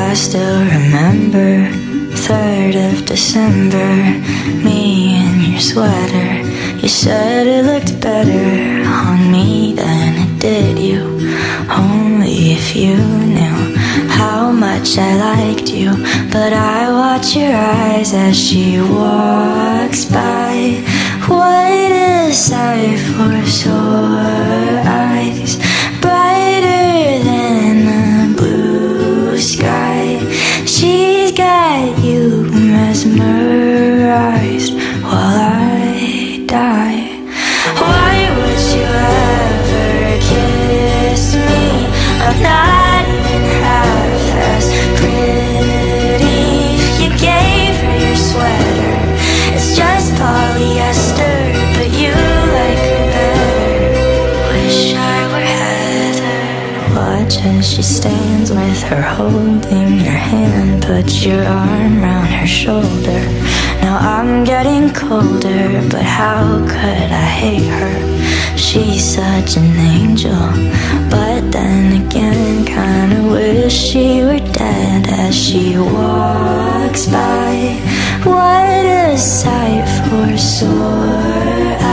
I still remember 3rd of December, me in your sweater. You said it looked better on me than it did you. Only if you knew how much I liked you. But I watch your eyes as she walks by. What a sight for sore eyes, brighter than the blue sky. She's got you mesmerized while I die. Why would you ever kiss me? I'm not even half as pretty. You gave her your sweater, it's just polyester, but you like her better. Wish I were Heather. Watch as she stands with her holding your hand, put your arm round her shoulder. Now I'm getting colder, but how could I hate her? She's such an angel, but then again kinda wish she were dead as she walks by. What a sight for sore eyes.